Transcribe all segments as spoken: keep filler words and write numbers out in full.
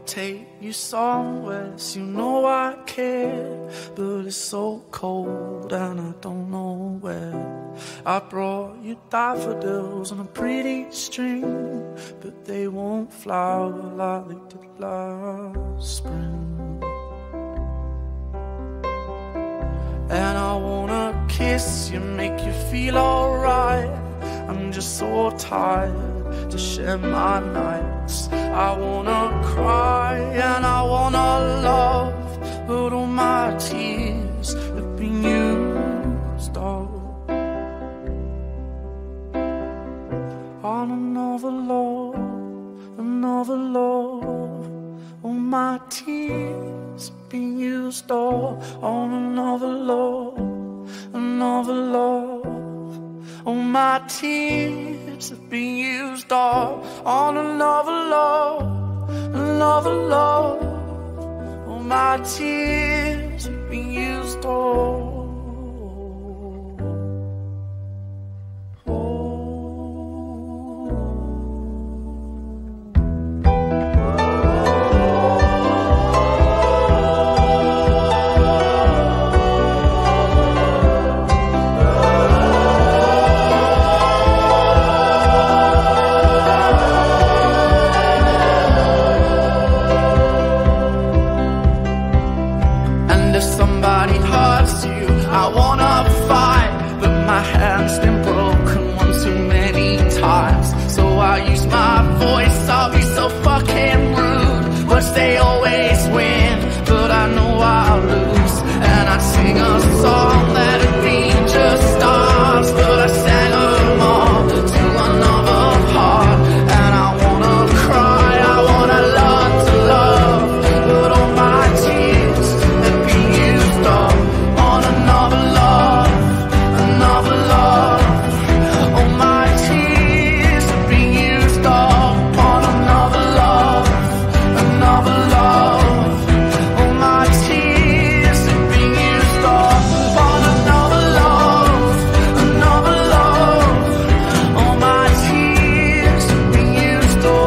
take you somewhere, so you know I care. But it's so cold and I don't know where. I brought you daffodils on a pretty string, but they won't flower like they did last spring. And I wanna kiss you, make you feel alright. I'm just so tired to share my nights. I wanna cry and I wanna love, but all my tears have been used up on another love, another love. All my tears have been used up on another love, another love. All my tears have been used up on another love, another love. All my tears have been used up. I wanna fight, but my hand's been broken one too many times. So I use my voice, I'll be so fucking rude. Words they always win, but I know I'll lose. And I'd sing a song that'd be just stars, but I sang them all to another heart. And I wanna cry, I wanna learn to love, but all my tears have been used up on another love, another love. All my tears have been used up on another love, another love. All my tears have been used up on another love, another love. All my tears have been used up.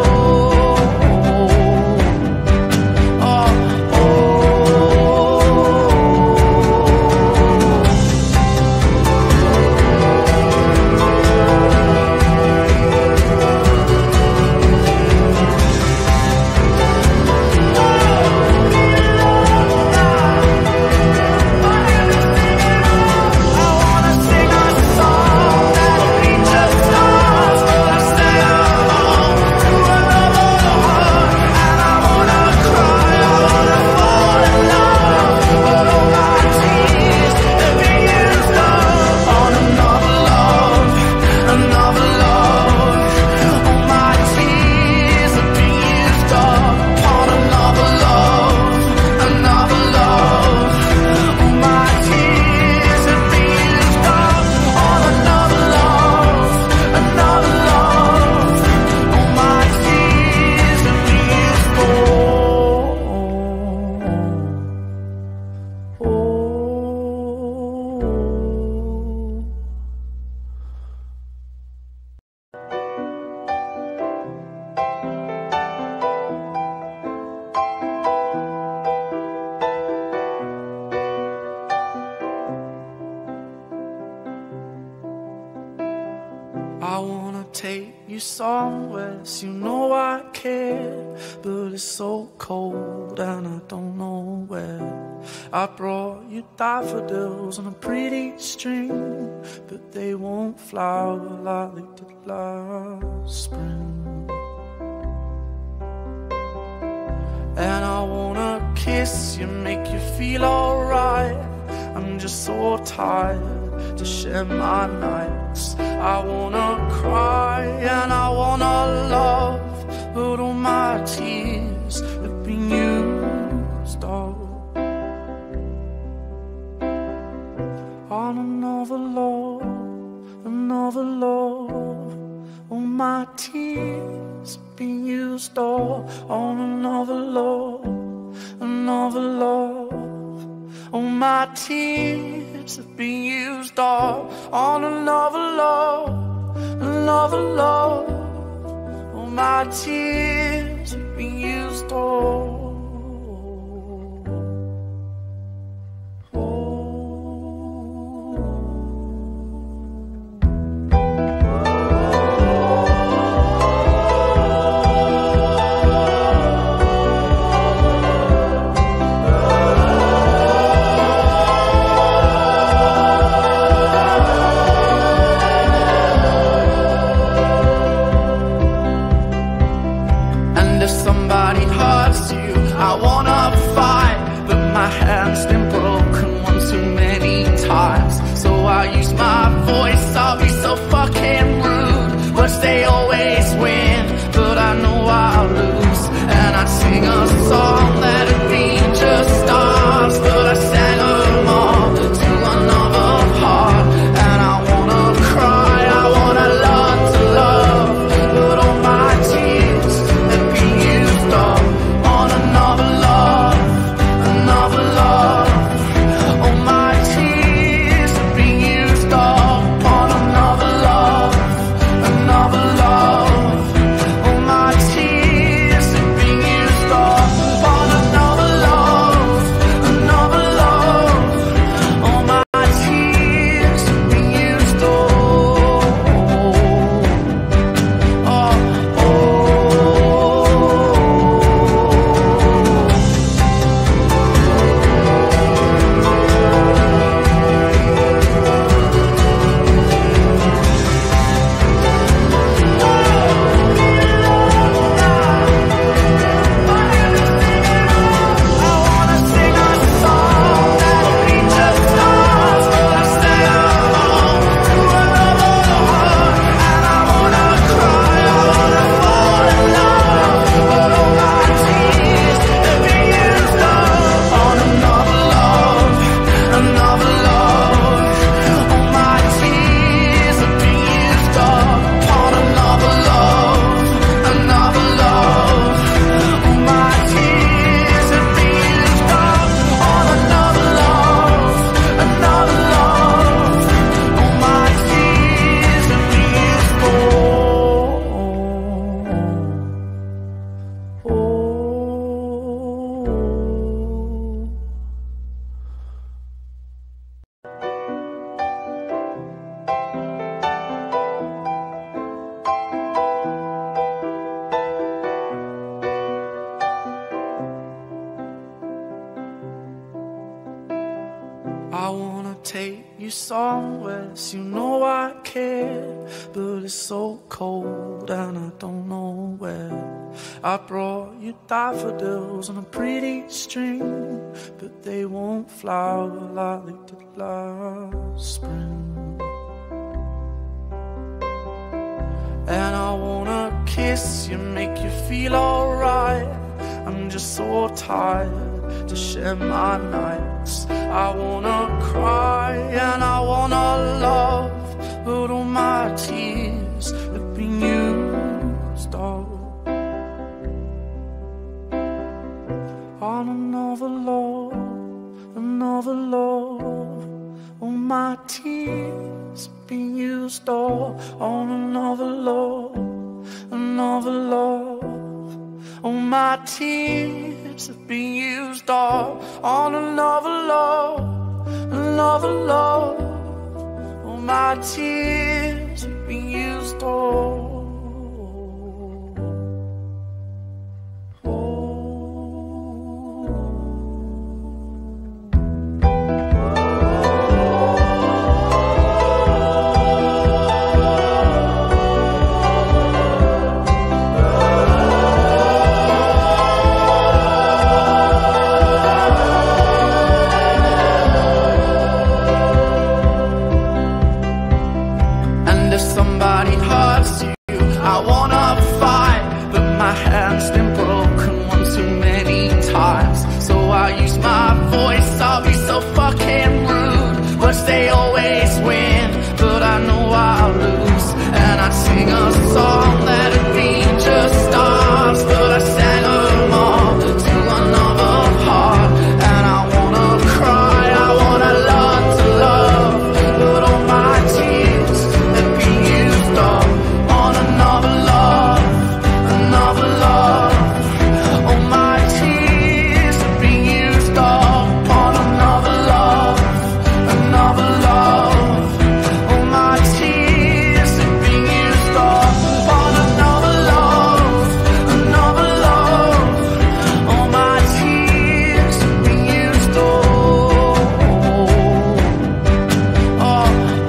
Oh, oh, oh. I wanna take you somewhere, so you know I care. But it's so cold and I don't know where. I brought you daffodils on a pretty string, but they won't flower like they did last spring. And I wanna kiss you, make you feel alright. I'm just so tired to share my nights. I wanna cry and I wanna love, but all my tears have been used up on another love, another love. All my tears have been used up on another love, another love. All my tears have been used up on another love, another love. All my tears have been used up. I wanna take you somewhere, so you know I care, but it's so cold and I don't know where. I brought you daffodils on a pretty string, but they won't flower like they did last spring. And I wanna kiss you, make you feel alright. I'm just so tired to share my nights. I wanna cry and I wanna love, but all my tears have been used up on another love, another love. All my tears have been used up on another love, another love. All my tears have been used up on another love, another love. All my tears have been used up. They always win, but I know I'll lose. And I'd sing a song that'd be just stars, but I sang them all to another heart. And I wanna cry, I wanna learn to love, but all my tears have been used up on another love, another love. All my tears have been used up on another love, another love. All my tears have been used up on another love, another love. All my tears have been used up. Oh,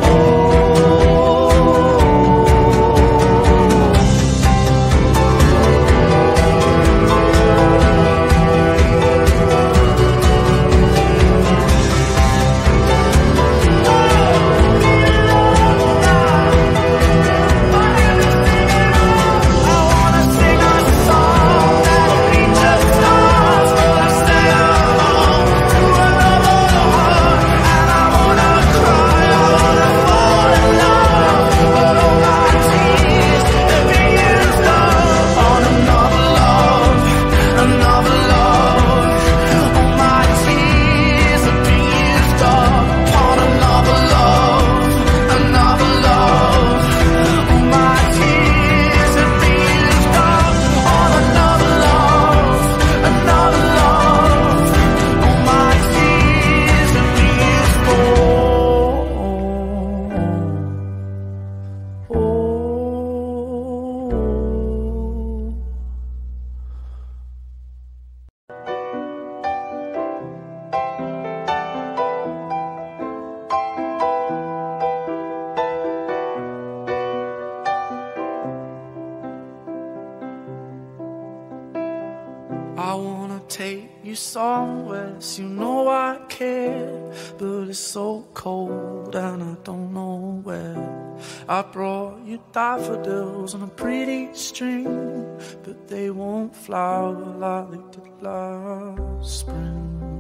I wanna take you somewhere, so you know I care, but it's so cold and I don't know where. I brought you daffodils on a pretty string, but they won't flower like they did last spring.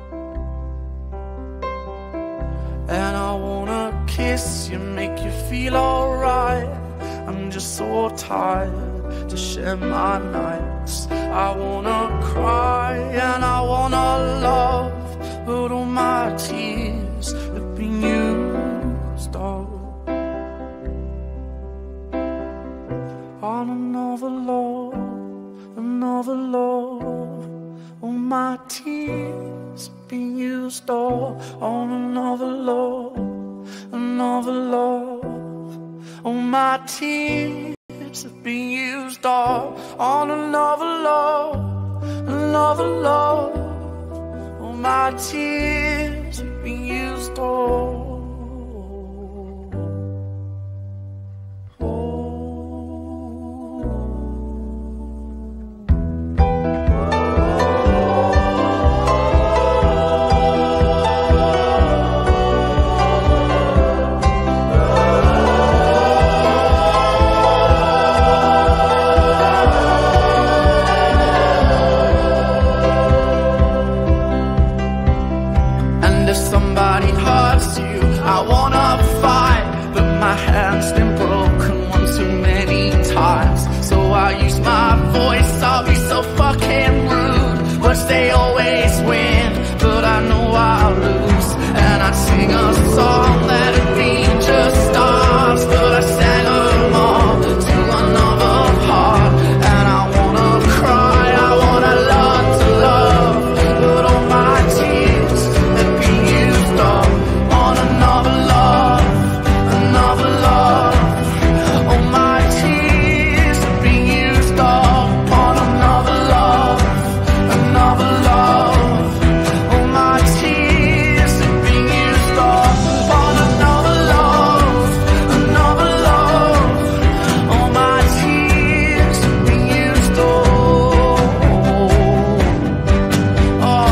And I wanna kiss you, make you feel alright. I'm just so tired to share my nights. I wanna cry and I wanna love, but all my tears have been used up on another love, another love. All my tears have been used up on another love, another love. All my tears have been used up on another love, another love. All my tears have been being used. Oh, hand's been broken one too many times. So I use my voice, I'll be so fucking rude, but they always win, but I know I'll lose. And I'd sing a song that'd be just stars, but I sang them all to another heart. And I wanna cry, I wanna learn to love, but all my tears have been used up on another love. Another love, all my tears have been used up on another love, another love, all my tears have been used up on another love, another love, all my tears have been used up. Oh, oh,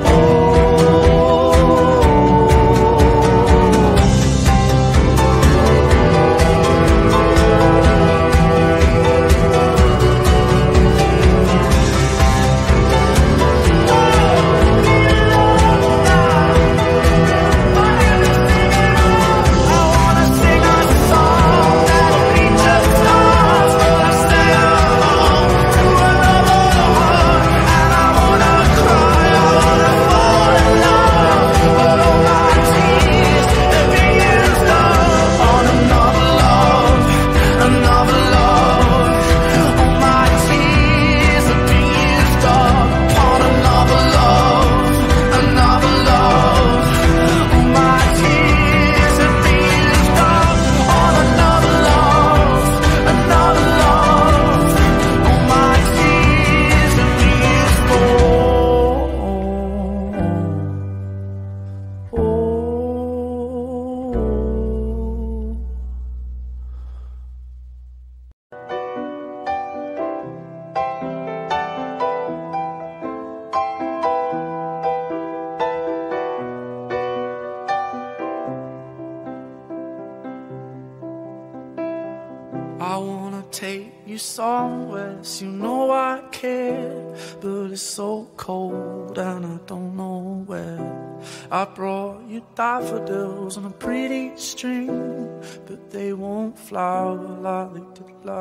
I wanna take you somewhere, so you know I care, but it's so cold and I don't know where. I brought you daffodils on a pretty string, but they won't flower like they did last.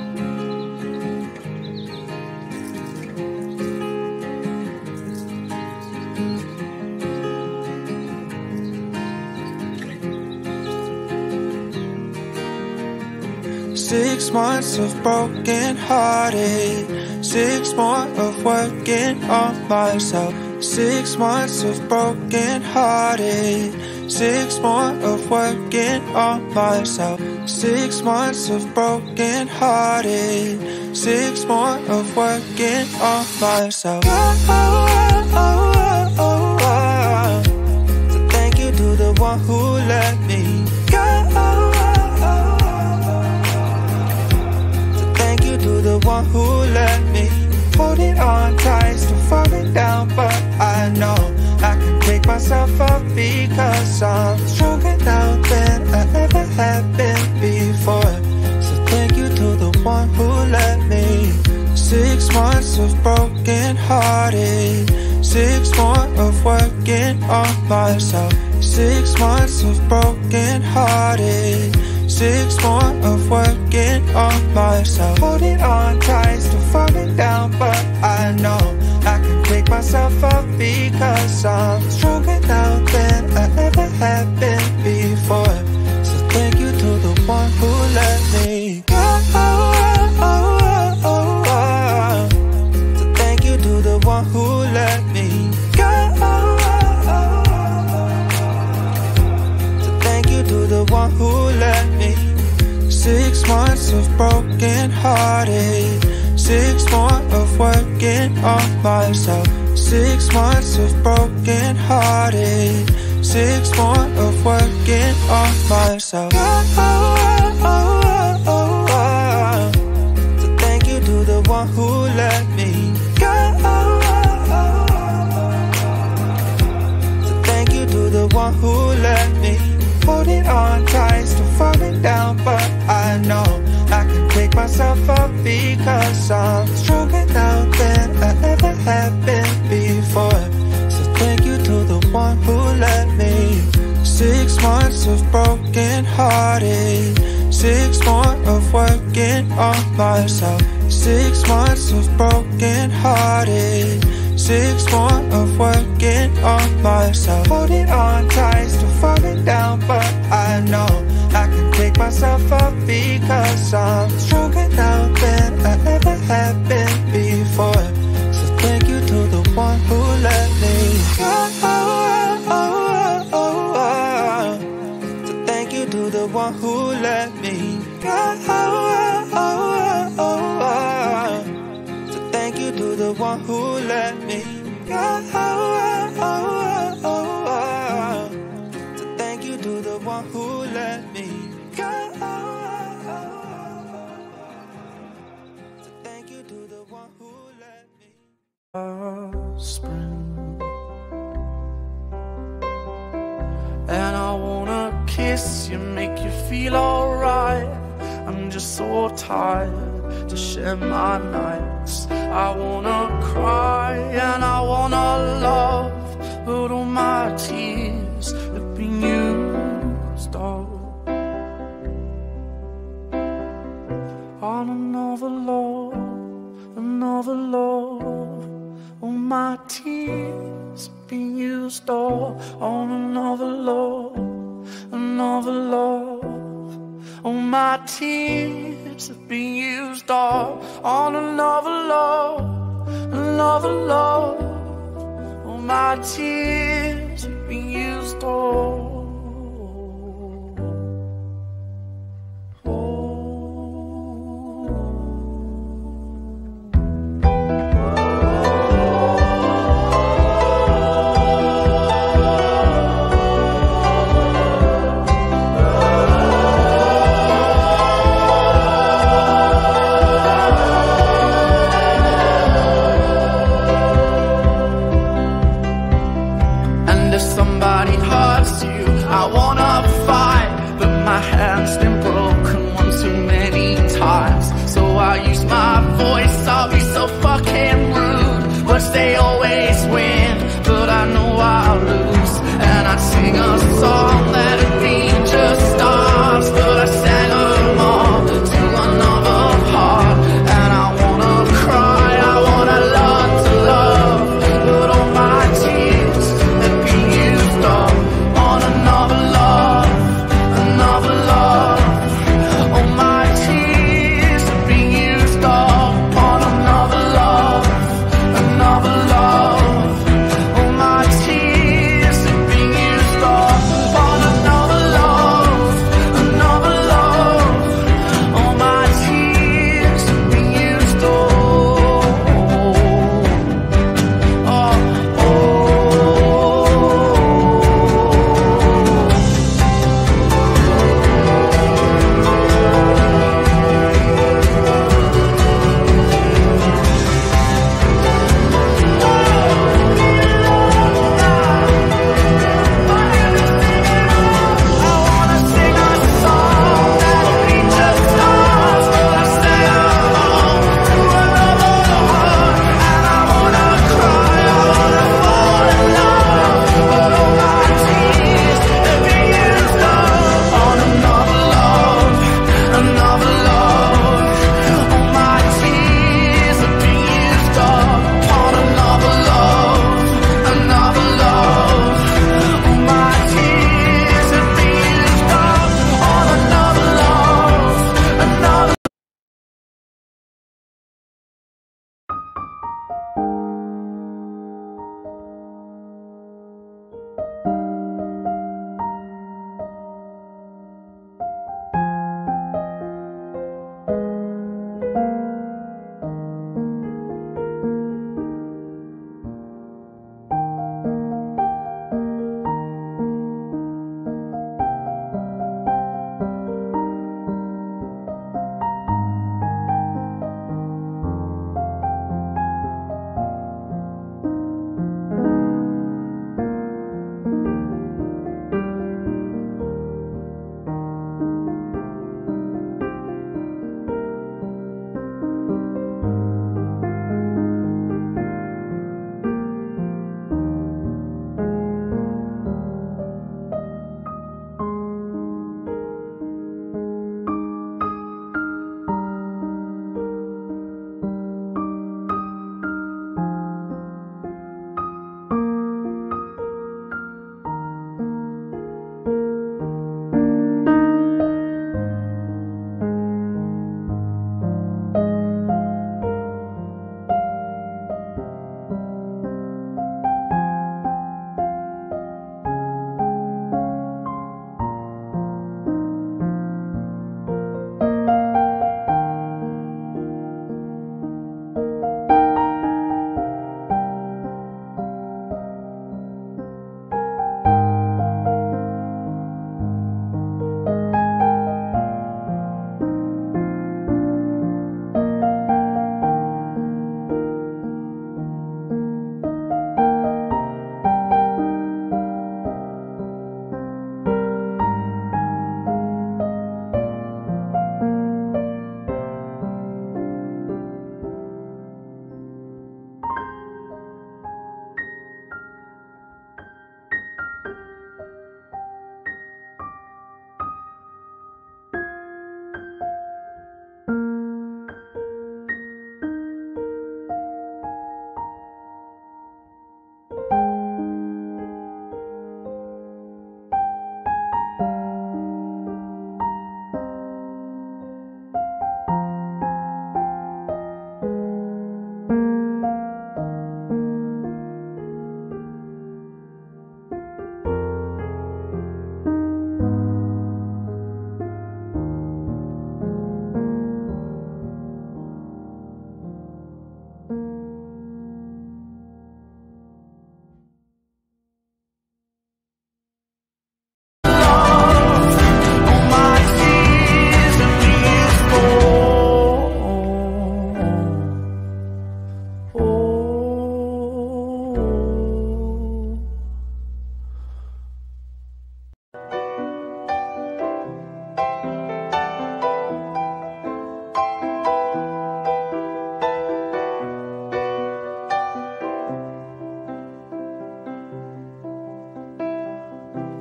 Six months of broken hearted, six more of working on myself. Six months of broken hearted, six more of working on myself. Six months of broken hearted, six more of working on myself. Oh, oh, oh, oh, oh. So thank you to the one who let me go. To the one who let me hold it on tight, still falling down, but I know I can pick myself up because I'm stronger now than I ever have been before. So thank you to the one who let me. Six months of broken hearted, six more of working on myself. Six months of broken hearted, six more of working on myself. Holding on tight, still falling down, but I know I can pick myself up because I'm stronger now than I ever have been before. So thank you to the one who let me go. Oh, oh, oh, oh. So thank you to the one who let me go. So thank you to the one who let me. Six months of broken hearted, six more of working on myself. Six months of broken hearted, six more of working on myself. Oh, oh, oh, oh, oh, oh. So thank you to the one who let me go. So thank you to the one who let me holding on tight, still falling down, but I know I can pick myself up because I'm stronger now than I ever have been before. So thank you to the one who let me. Six months of broken hearted, six more of working on myself. Six months of broken hearted, six more of working on myself. Holding on tight, still falling down, but I know I can pick myself up because I'm stronger now than I ever have been before. So thank you to the one who let me go. Oh, oh, oh, oh. So thank you to the one who let me go. Oh, oh, oh, oh. So thank you to the one who let me go. Oh, oh, oh, oh. So thank you to the one who let me go. So thank you to the one who let me. Spring, and I wanna kiss you, make you feel alright. I'm just so tired to share my nights. I wanna cry and I wanna love, but all my tears have been used up on another love, another love. All my tears have been used up on another love, another love. All my tears have been used up on another love, another love. All my tears have been used up. Somebody hurts you,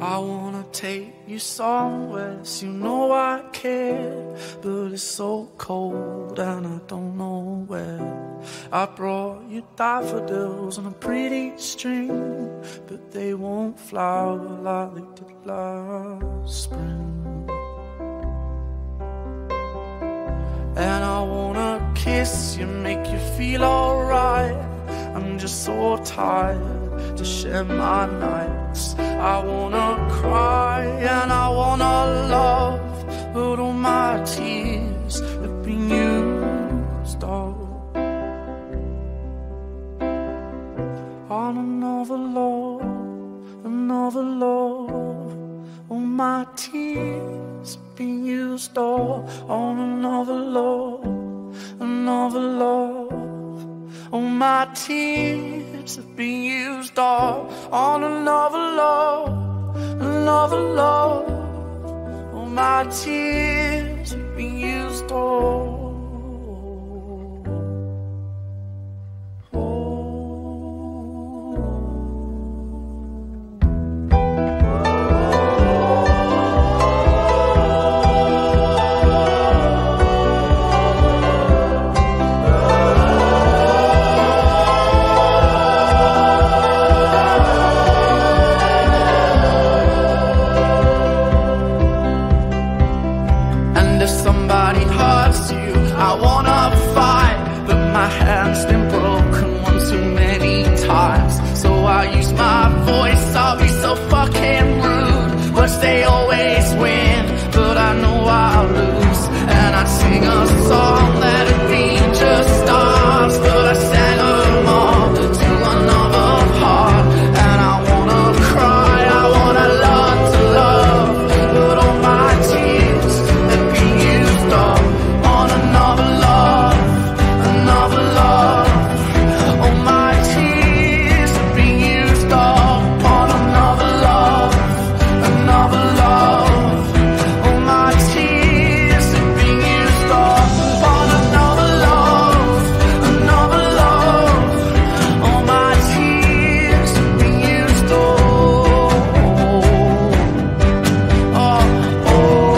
I wanna take you somewhere, so you know I care, but it's so cold and I don't know where. I brought you daffodils on a pretty string, but they won't flower like they did last spring. And I wanna kiss you, make you feel alright. I'm just so tired to share my nights. I wanna cry and I wanna love, but all my tears have been used up on another love, another love. All my tears have been used up on another love, another love. All my tears have been used up on another love, another love. All my tears have been used up. Somebody hurts you, I wanna fight, but my hand's been broken one too many times. So I use my voice, I'll be so fucking rude, but they always win, but I know I'll lose. And I'd sing a song that'd be just stars, but I sang them all to another heart. And I wanna cry, I wanna learn to love, but all my tears have been used up on another love, another love. All my tears have been used up on another love, another love. All my tears have been used up on another love, another love. All my tears have been used up. Oh, oh.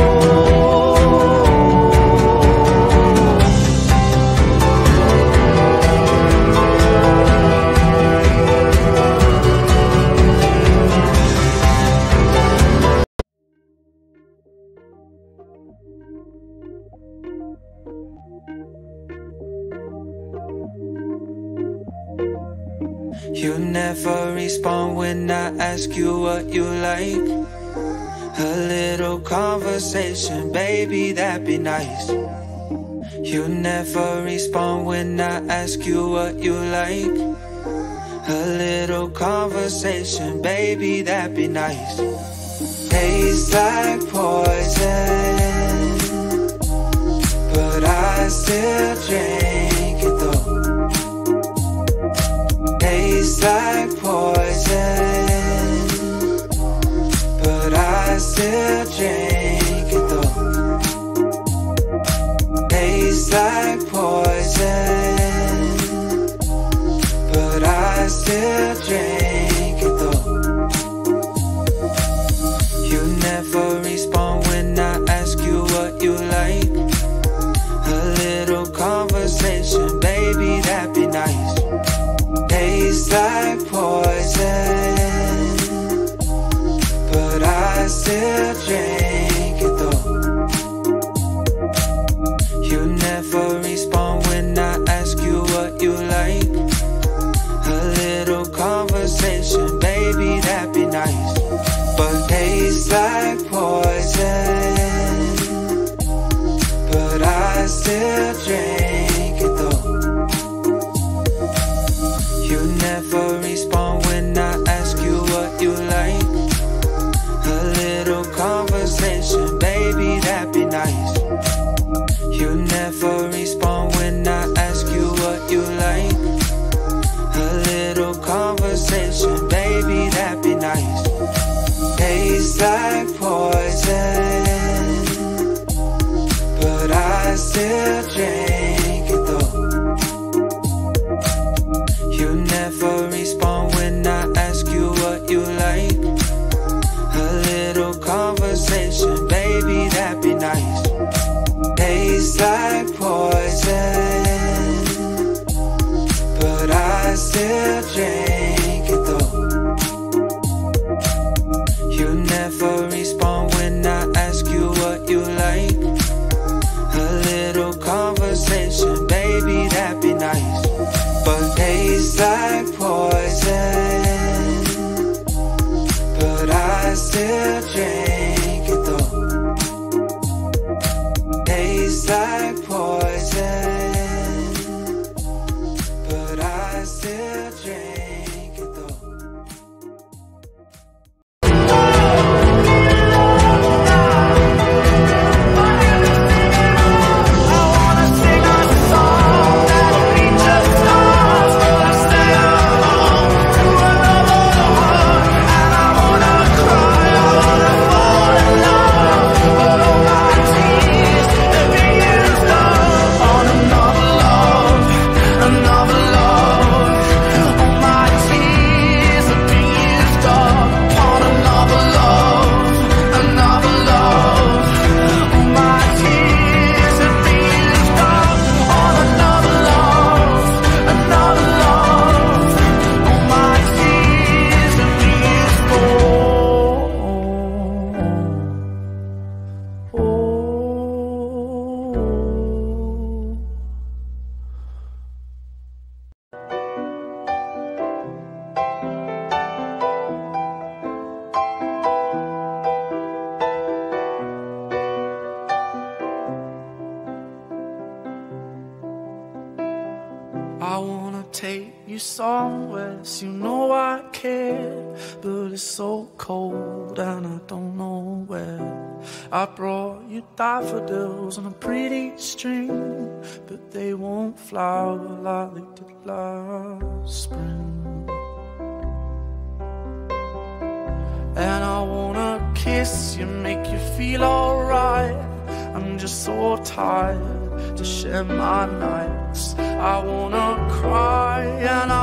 You never respond when I ask you what you like. A little conversation, baby, that'd be nice. You never respond when I ask you what you like. A little conversation, baby, that'd be nice. Tastes like poison, but I still drink it though. Tastes like poison, but I still drink it though. Tastes like poison, but I still drink it though. You never respond when I ask you what you like. A little conversation, baby, that'd be nice. Tastes like poison, but I still drink it though. You never respond when I ask you what you like. A little conversation, baby, that'd be nice. But tastes like poison, but I still drink it though. You never respond when I ask you what you like. A little conversation, baby, that'd be nice. You never respond when I ask you what you like. A little conversation, baby, that'd be nice. Tastes like poison, but I still drink it though. You never respond when I ask you what you like. A somewhere, so you know I care. But it's so cold and I don't know where. I brought you daffodils on a pretty string, but they won't flower like they did last spring. And I wanna kiss you, make you feel alright. I'm just so tired to share my nights. I wanna cry and